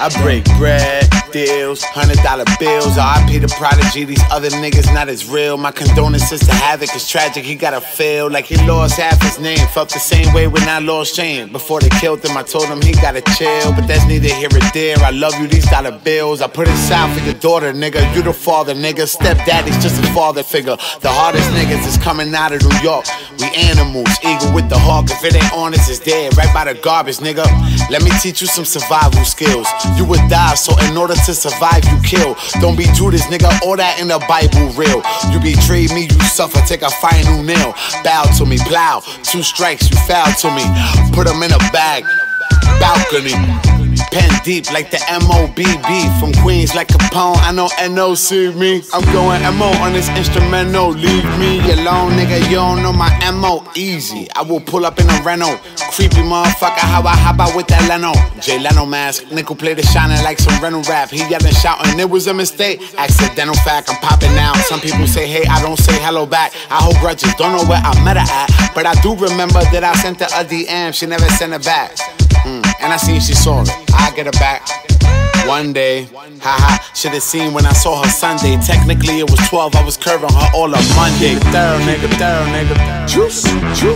I break bread, deals, $100 bills. RIP the prodigy, these other niggas not as real. My condolences to Havoc, it's tragic, he gotta feel like he lost half his name. Felt the same way when I lost Shane. Before they killed him, I told him he gotta chill, but that's neither here or there. I love you, these dollar bills. I put it south for your daughter, nigga. You the father, nigga. Stepdaddy's just a father figure. The hardest niggas is coming out of New York. We animals, eagle with the hawk. If it ain't honest, it's dead, right by the garbage, nigga. Let me teach you some survival skills. You would die, so in order to survive, you kill. Don't be Judas, nigga, all that in the Bible real. You betrayed me, you suffer, take a final nail. Bow to me, plow, 2 strikes, you foul to me. Put them in a bag, balcony. Pen deep like the MOBB. From Queens like Capone, I know NOC me. I'm going MO on this instrumental. Leave me alone, nigga, you don't know my MO. Easy, I will pull up in a Renault. Creepy motherfucker, how I hop out with that Leno. Jay Leno mask, nickel plated shining like some rental rap. He yelling, shouting, it was a mistake. Accidental fact, I'm popping now. Some people say hey, I don't say hello back. I hold grudges, don't know where I met her at. But I do remember that I sent her a DM, she never sent it back. And I seen she saw it, I get her back one day. Haha, should've seen when I saw her Sunday. Technically it was 12, I was curving her all up Monday. Thorough nigga, juice.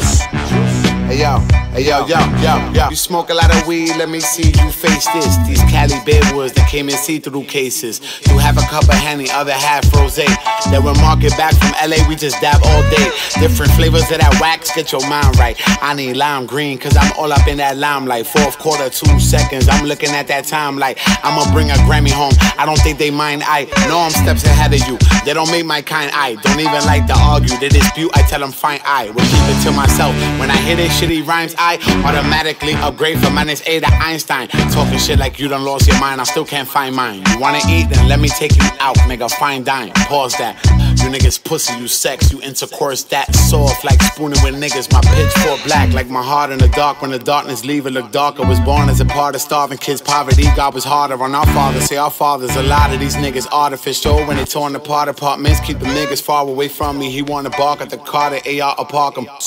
Hey yo, you smoke a lot of weed, let me see you face this. These Cali Bedwoods that came in see-through cases. You have a cup of Henny, other half rosé. Then when market back from LA, we just dab all day. Different flavors of that wax, get your mind right. I need lime green, cause I'm all up in that limelight. 4th quarter, 2 seconds, I'm looking at that time like I'ma bring a Grammy home. I don't think they mind, I know I'm steps ahead of you. They don't make my kind, I don't even like to argue. They dispute, I tell them fine, I will keep it to myself. When I hear this shitty rhymes, I automatically upgrade from -A to Einstein. Talking shit like you done lost your mind, I still can't find mine. You wanna eat, then let me take you out, nigga, fine dine. Pause that. You niggas pussy, you sex, you intercourse that soft like spooning with niggas. My pitchfork black like my heart in the dark. When the darkness leave, it look darker. Was born as a part of starving kids' poverty. God was harder on our fathers. Say our fathers, a lot of these niggas artificial. When they torn apart apartments, keep the niggas far away from me. He wanna bark at the car, the AR or park him.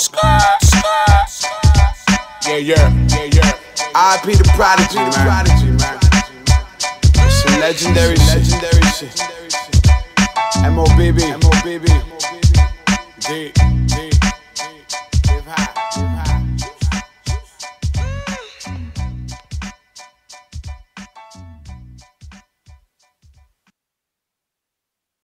Yeah. RIP the prodigy, man. Some legendary shit. MOBB.